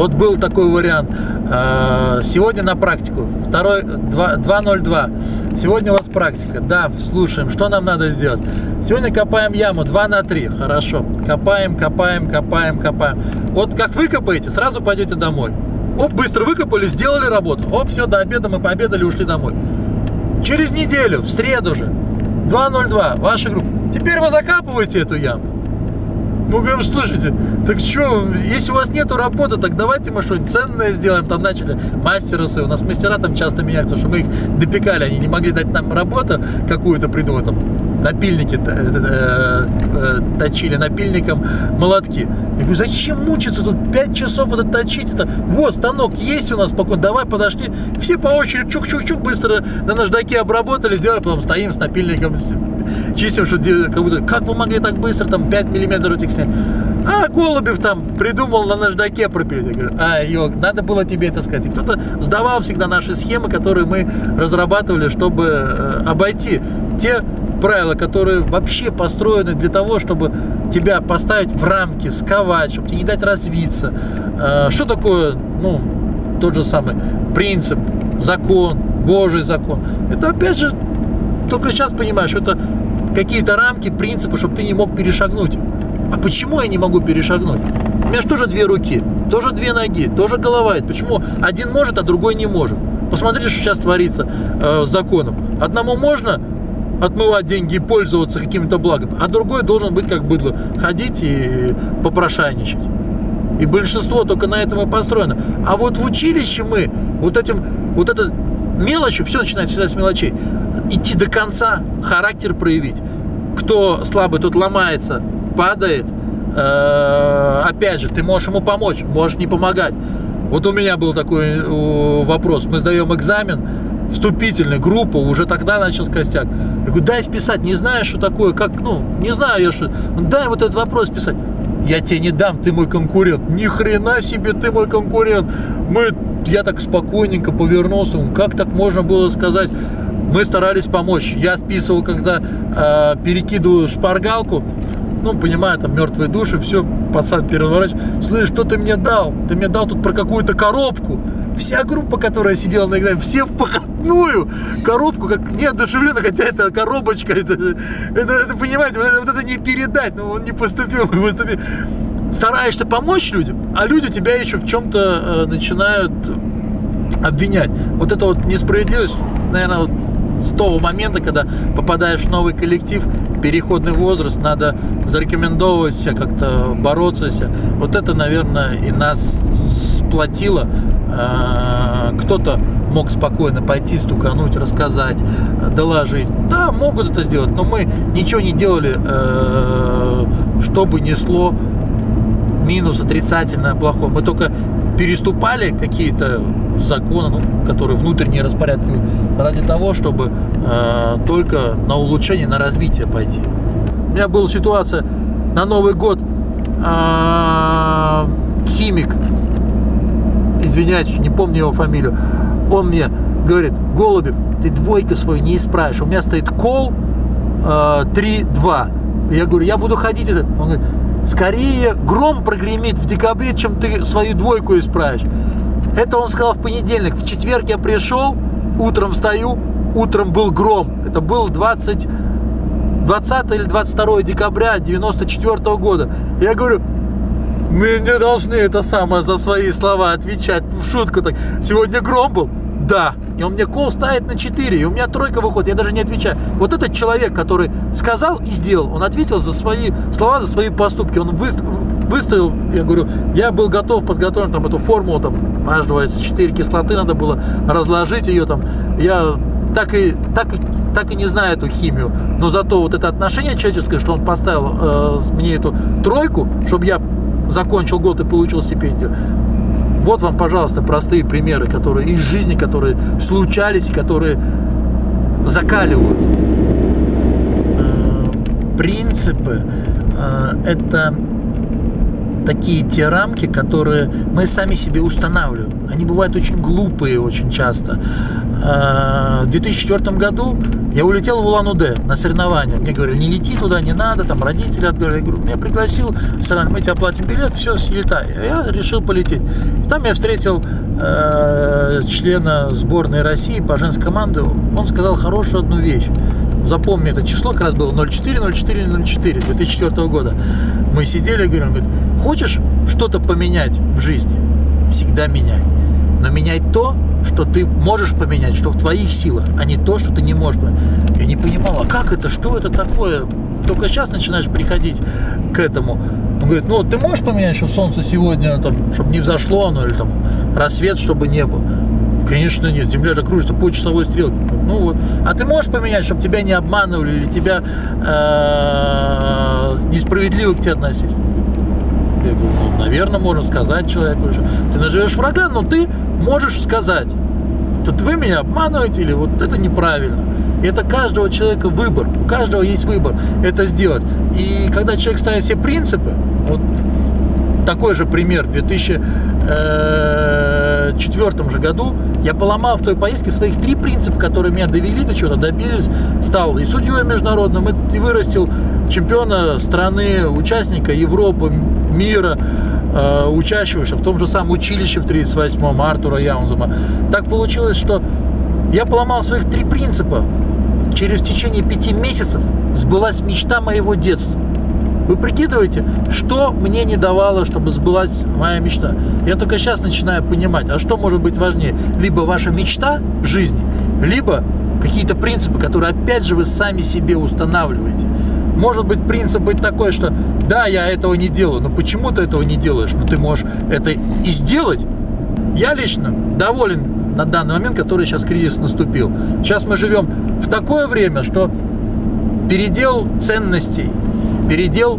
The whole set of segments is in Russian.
Вот был такой вариант. Сегодня на практику. 2.02. Сегодня у вас практика. Да, слушаем. Что нам надо сделать? Сегодня копаем яму 2 на 3. Хорошо. Копаем. Вот как выкопаете, сразу пойдете домой. Оп, быстро выкопали, сделали работу. Оп, все, до обеда мы пообедали, ушли домой. Через неделю, в среду же, 2.02, ваша группа. Теперь вы закапываете эту яму. Мы говорим, слушайте, так что, если у вас нету работы, так давайте мы что-нибудь ценное сделаем. Там начали мастера свои. У нас мастера там часто меняли, потому что мы их допекали. Они не могли дать нам работу какую-то придумать. Там напильники точили, напильником молотки. Я говорю, зачем мучиться тут 5 часов это точить? Это, вот, станок есть у нас спокойно, давай подошли. Все по очереди чук-чук-чук быстро на наждаке обработали, сделали, потом стоим с напильником, чистим, что как вы могли так быстро, там 5 миллиметров этих снять? А Голубев там придумал на наждаке пропилить. Я говорю, надо было тебе это сказать. И кто-то сдавал всегда наши схемы, которые мы разрабатывали, чтобы обойти те правила, которые вообще построены для того, чтобы тебя поставить в рамки, сковать, чтобы тебе не дать развиться. Что такое, тот же самый принцип, закон, Божий закон? Это опять же, только сейчас понимаешь, что это какие-то рамки, принципы, чтобы ты не мог перешагнуть. А почему я не могу перешагнуть? У меня же тоже 2 руки, тоже 2 ноги, тоже голова. Почему один может, а другой не может? Посмотрите, что сейчас творится с законом. Одному можно отмывать деньги и пользоваться каким-то благом, а другой должен быть как быдло, ходить и попрошайничать. И большинство только на этом и построено. А вот в училище мы вот этой мелочью, все начинается всегда с мелочей, идти до конца, характер проявить. Кто слабый, тот ломается, падает. Опять же, ты можешь ему помочь, можешь не помогать. Вот у меня был такой вопрос. Мы сдаем экзамен, вступительная группа, уже тогда начался костяк. Я говорю, дай списать, не знаешь, что такое, не знаю я, что. Дай вот этот вопрос списать. Я тебе не дам, ты мой конкурент. Ни хрена себе, ты мой конкурент. Я так спокойненько повернулся, как так можно было сказать? Мы старались помочь. Я списывал, когда перекидываю шпаргалку, понимаю, там мертвые души, все, пацан переворачивает. Слышь, что ты мне дал? Ты мне дал тут про какую-то коробку. Вся группа, которая сидела на экзамене, все в покатную коробку, как неодушевленно, хотя это коробочка, это понимаете, вот это не передать, он не поступил, Стараешься помочь людям, а люди тебя еще в чем-то начинают обвинять. Вот эта вот несправедливость, наверное, с того момента, когда попадаешь в новый коллектив, переходный возраст, надо зарекомендовывать себя, как-то бороться себя. Вот это, наверное, и нас сплотило. Кто-то мог спокойно пойти, стукануть, рассказать, доложить. Да, могут это сделать, но мы ничего не делали, чтобы несло минус, отрицательное, плохое. Мы только переступали какие-то законы, которые внутренние распорядки, ради того, чтобы только на улучшение, на развитие пойти. У меня была ситуация на Новый год. Химик, извиняюсь, не помню его фамилию, он мне говорит: Голубев, ты двойку свою не исправишь, у меня стоит кол 3-2. Я говорю, я буду ходить. Он говорит, скорее гром прогремит в декабре, чем ты свою двойку исправишь. Это он сказал в понедельник. В четверг я пришел, утром встаю, утром был гром. Это был 20 или 22 декабря 94 года. Я говорю, мы не должны это самое за свои слова отвечать. В шутку так. Сегодня гром был? Да. И он мне кол ставит на 4, и у меня тройка выходит, я даже не отвечаю. Вот этот человек, который сказал и сделал, он ответил за свои слова, за свои поступки. Он выставил, я говорю, я был готов, подготовлен эту формулу, H2S4 кислоты, надо было разложить ее там. Я так и не знаю эту химию, но зато вот это отношение человеческое, что он поставил мне эту тройку, чтобы я закончил год и получил стипендию. Вот вам, пожалуйста, простые примеры, которые из жизни, которые случались и которые закаливают. Принципы – это такие те рамки, которые мы сами себе устанавливаем. Они бывают очень глупые очень часто. В 2004 году я улетел в Улан-Удэ на соревнования. Мне говорили, не лети туда, не надо, там родители отговорили. Я говорю, меня пригласил, мы тебе оплатим билет, все, слетай. Я решил полететь. И там я встретил члена сборной России по женской команде. Он сказал хорошую одну вещь. Запомни это число, как раз было 04-04-04 2004 года. Мы сидели, говорим, он говорит, хочешь что-то поменять в жизни? Всегда меняй. Но меняй то, что ты можешь поменять, что в твоих силах, а не то, что ты не можешь поменять. Я не понимал, а как это, что это такое? Только сейчас начинаешь приходить к этому. Он говорит, ну ты можешь поменять, что солнце сегодня, там, чтобы не взошло оно, или там рассвет, чтобы не было? Конечно нет, Земля же кружится по часовой стрелке. Ну вот. А ты можешь поменять, чтобы тебя не обманывали, или тебя несправедливо к тебе относились? Я говорю, ну, наверное, можно сказать человеку, что ты назовешь врага, но ты можешь сказать, тут вы меня обманываете, или вот это неправильно. И это каждого человека выбор, у каждого есть выбор это сделать. И когда человек ставит себе принципы, вот такой же пример, в 2004 же году я поломал в той поездке своих 3 принципа, которые меня довели до чего-то, добились, стал и судьей международным, и вырастил чемпиона страны, участника Европы, мира, учащегося в том же самом училище в 38-м Артура Яунзема. Так получилось, что я поломал своих 3 принципа. Через течение 5 месяцев сбылась мечта моего детства. Вы прикидываете, что мне не давало, чтобы сбылась моя мечта? Я только сейчас начинаю понимать, а что может быть важнее? Либо ваша мечта жизни, либо какие-то принципы, которые опять же вы сами себе устанавливаете. Может быть принцип быть такой, что да, я этого не делаю, но почему ты этого не делаешь? Но ты можешь это и сделать. Я лично доволен на данный момент, который сейчас кризис наступил. Сейчас мы живем в такое время, что передел ценностей, передел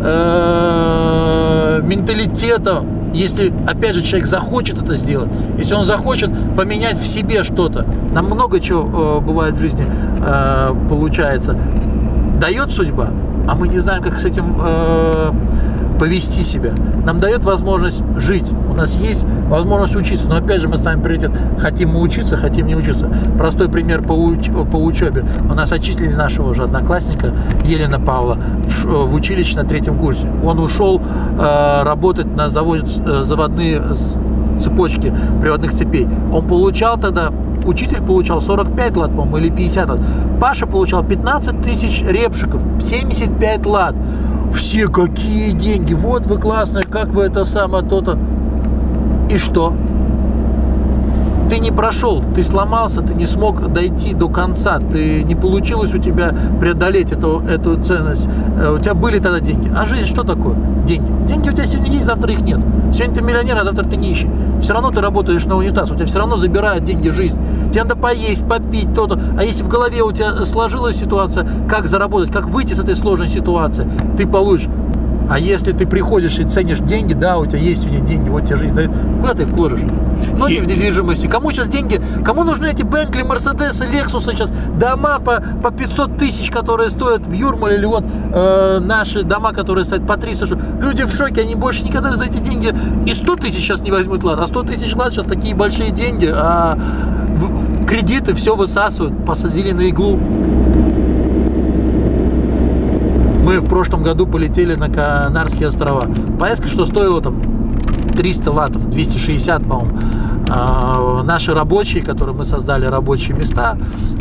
менталитета, если, опять же, человек захочет это сделать, если он захочет поменять в себе что-то, нам много чего бывает в жизни получается, дает судьба, а мы не знаем, как с этим повести себя. Нам дает возможность жить, у нас есть возможность учиться, но опять же мы ставим приоритет, хотим мы учиться, хотим не учиться. Простой пример по учебе. У нас отчислили нашего же одноклассника Елена Павла в училище на 3-м курсе. Он ушел работать на заводе, заводные цепочки приводных цепей. Он получал тогда, учитель получал 45 лат, по-моему, или 50 лат. Паша получал 15 тысяч репшиков, 75 лат. Все какие деньги, вот вы классные, как вы это самое, то-то. И что? Ты не прошел, ты сломался, ты не смог дойти до конца, ты не получилось у тебя преодолеть эту ценность. У тебя были тогда деньги. А жизнь что такое? Деньги. Деньги у тебя сегодня есть, завтра их нет. Сегодня ты миллионер, а завтра ты нищий. Все равно ты работаешь на унитаз, у тебя все равно забирают деньги жизнь. Тебе надо поесть, попить, то-то. А если в голове у тебя сложилась ситуация, как заработать, как выйти с этой сложной ситуации, ты получишь. А если ты приходишь и ценишь деньги, да, у тебя есть деньги, вот тебе жизнь дает, куда ты их вложишь? Ну, не в недвижимости. Кому сейчас деньги, кому нужны эти Бентли, Мерседесы, Лексусы сейчас, дома по 500 тысяч, которые стоят в Юрмале, или вот наши дома, которые стоят по 300, что люди в шоке, они больше никогда за эти деньги и 100 тысяч сейчас не возьмут лад, а 100 тысяч лад сейчас такие большие деньги, а кредиты все высасывают, посадили на иглу. Мы в прошлом году полетели на Канарские острова. Поездка, что стоила там 300 латов, 260, по-моему. Наши рабочие, которые мы создали рабочие места,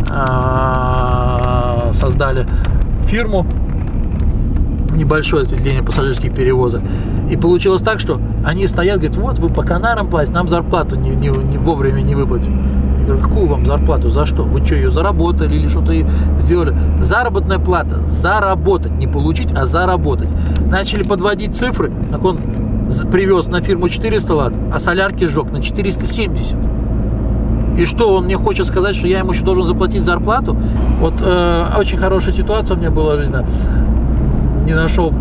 создали фирму, небольшое отделение пассажирских перевозок. И получилось так, что они стоят, говорят, вот вы по Канарам платите, нам зарплату вовремя не выплатим. Я говорю, какую вам зарплату? За что? Вы что, ее заработали или что-то сделали? Заработная плата. Заработать. Не получить, а заработать. Начали подводить цифры. Так он привез на фирму 400 лат, а солярки сжег на 470. И что, он мне хочет сказать, что я ему еще должен заплатить зарплату? Вот очень хорошая ситуация у меня была жизненно. Не нашел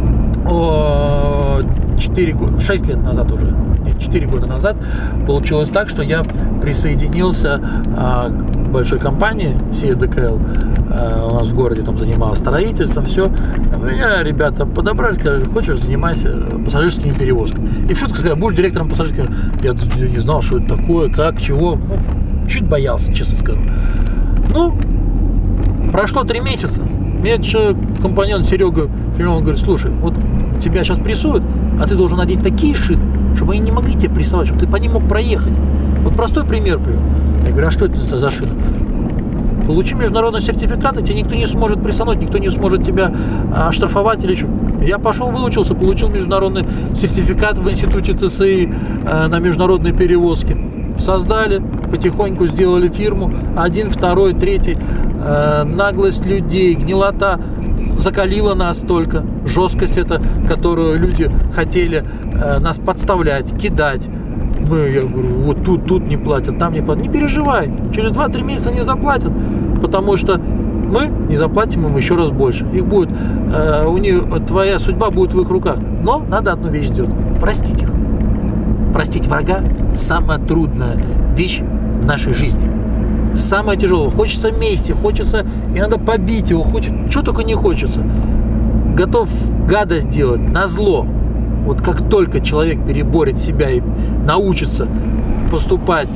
6 лет назад уже. 4 года назад получилось так, что я присоединился к большой компании СИЭ-ДКЛ. У нас в городе там занималась строительством, все. Меня ребята подобрали, сказали, хочешь, занимайся пассажирскими перевозками. И в шутку сказали, будешь директором пассажирских. Я не знал, что это такое, как, чего. чуть боялся, честно скажу. Ну, прошло 3 месяца. Мне компаньон Серега Филимонов говорит: слушай, вот тебя сейчас прессуют, а ты должен надеть такие шины, чтобы они не могли тебя прессовать, чтобы ты по ним мог проехать. Вот простой пример привел. Я говорю: а что это за шина? Получи международный сертификат, и тебя никто не сможет прессануть, никто не сможет тебя оштрафовать или что. Я пошел, выучился, получил международный сертификат в институте ТСИ на международные перевозки. Создали, потихоньку сделали фирму, 1, 2, 3, наглость людей, гнилота закалила нас только, жесткость это, которую люди хотели нас подставлять, кидать. Я говорю: вот тут не платят, там не платят. Не переживай, через 2-3 месяца не заплатят, потому что мы не заплатим им еще раз больше. Их будет, твоя судьба будет в их руках. Но надо одну вещь сделать: простить их. Простить врага – самая трудная вещь в нашей жизни. Самое тяжелое. Хочется мести, хочется иногда побить его, что только не хочется. Готов гадость делать назло. Вот как только человек переборет себя и научится поступать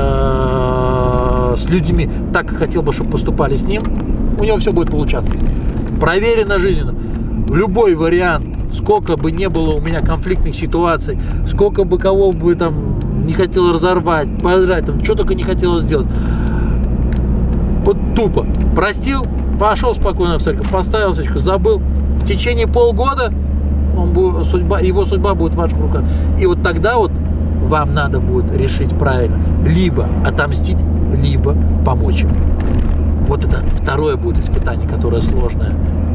с людьми так, как хотел бы, чтобы поступали с ним, у него все будет получаться. Проверено жизненно. Любой вариант, сколько бы не было у меня конфликтных ситуаций, сколько бы кого бы там не хотел разорвать, подрать, там, что только не хотел сделать. Вот тупо простил, пошел спокойно в церковь, поставил свечку, забыл. В течение полгода его судьба будет в ваших руках. И вот тогда вот вам надо будет решить правильно: либо отомстить, либо помочь им. Вот это второе будет испытание, которое сложное.